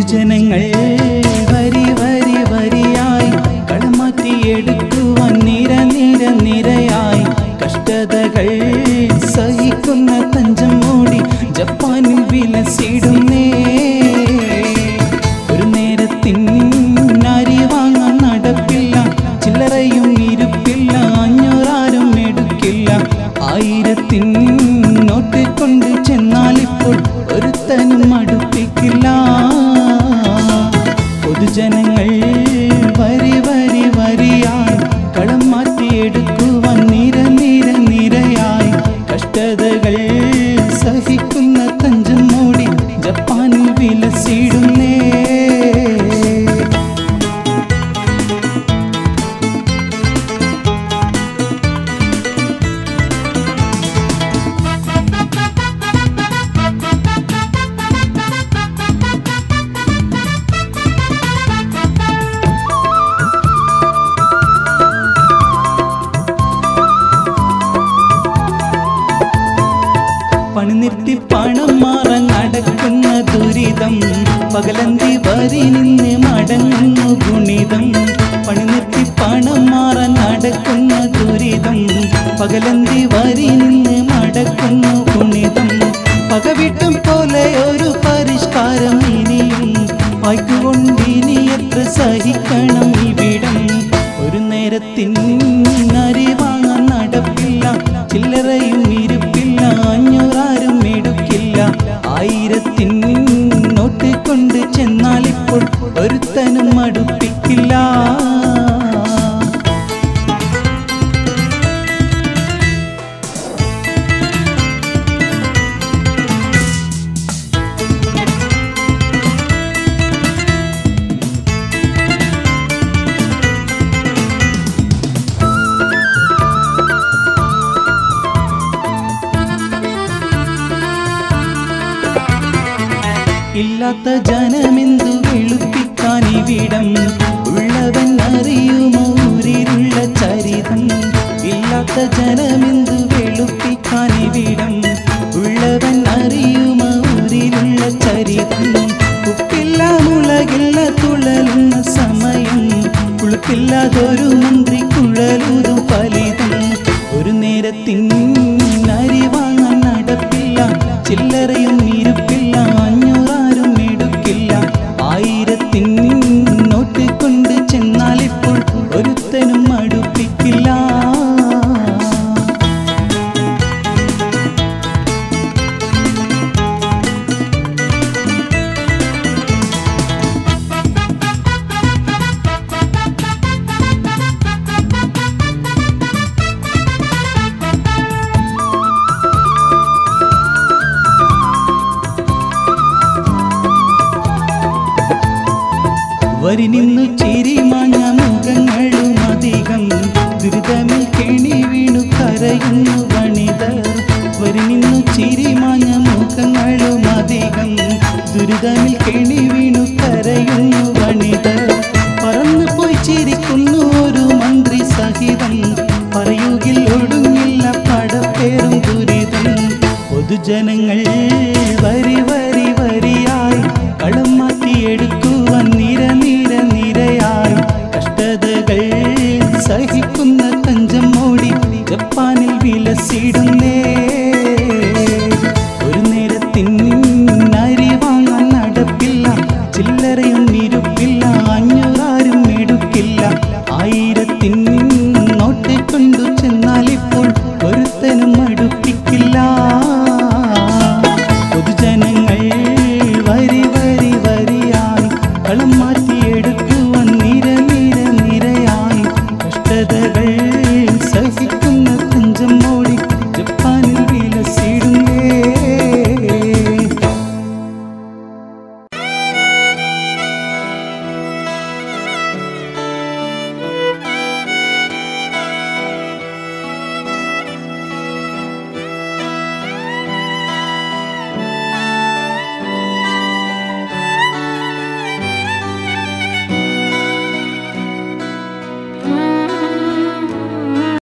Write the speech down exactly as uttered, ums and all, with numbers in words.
പൊതുജനങ്ങൾ വരി വരി വരിയായി കളമാറ്റിയെടുക്കുവാൻ നിര നിര നിരയായി കഷ്ടതകൾ സഹിക്കുന്ന തഞ്ചം മൂടി ജപ്പാനിൽ വിലസിടുന്നേ. ഒരു നേരത്തിൻ അരി വാങ്ങാൻ നടപ്പില്ല, ചില്ലറയും ഇരുപ്പില്ല, അഞ്ഞൂറാരും എടുക്കില്ല. ആയിരത്തിൻ നോട്ട് കൊണ്ട് ചെന്നാലിപ്പോൾ ഒരുത്തനും അടുപ്പിക്കില്ല. പൊതുജനങ്ങൾ വരി വരി വരിയായി കളം മാറ്റിയെടുക്കുവാൻ നിര നിര നിരയായി കഷ്ടതകൾ സഹിക്കുന്ന തഞ്ചം മൂടി ജപ്പാനിൽ വിലസിടുന്നേ. പണി നിർത്തി പണം മാറാൻ നടക്കുന്ന ദുരിതം പകലന്തി വരി നിന്ന് മടങ്ങുന്നു ഗുണിതം. പണി നിർത്തി പണം മാറാൻ നടക്കുന്ന ദുരിതം പകലന്തി വരി നിന്ന് മടക്കുന്നു ഗുണിതം. പകവിട്ടം പോലെ ഒരു പരിഷ്കാരം ഇനിയും വായിക്കൊണ്ടിനി എത്ര സഹിക്കണം ഇവിടം. ഒരു നേരത്തിൻ അരി വാങ്ങാൻ നടപ്പില്ല, ചില്ലറയും ഇരുപ്പില്ല, അഞ്ഞൂറാരും എടുക്കില്ല. ആയിരത്തിൻ നോട്ട് കൊണ്ട് ചെന്നാലിപ്പോൾ ഒരുത്തനും അടുപ്പിക്കില്ല. ഇല്ലാത്ത ജനമെന്തു വെളുപ്പിക്കാൻ ഇവിടം ഉള്ളവൻ അറിയുമോ ഊരിലുള്ള ചരിതം. ഇല്ലാത്ത ജനമെന്തു വെളുപ്പിക്കാൻ ഇവിടം ഉള്ളവൻ അറിയുമോ ഊരിലുള്ള ചരിതം. ഉപ്പില്ല മുളകില്ല തുഴലുന്ന സമയം കുളുക്കില്ലാതൊരു മന്ത്രി കുഴലൂതും ഫലിതം. ഒരു നേരത്തിൻ അരി വാങ്ങാൻ നടപ്പില്ല, ചില്ലറയും ഇരുപ്പില്ല, അഞ്ഞൂറാരും എടുക്കില്ല. ആയിരത്തിൻ നോട്ട് കൊണ്ട് ചെന്നാലിപ്പോൾ ഒരുത്തനും അടുപ്പിക്കില്ല. വരി നിന്നു ചിരിമാഞ്ഞ മുഖങ്ങളും അധികം ദുരിതമിൽ കെണി വീണു കരയുന്നു വനിതർ. വരി നിന്നു ചിരിമാഞ്ഞ മുഖങ്ങളും അധികം ദുരിതമിൽ കെണി വീണു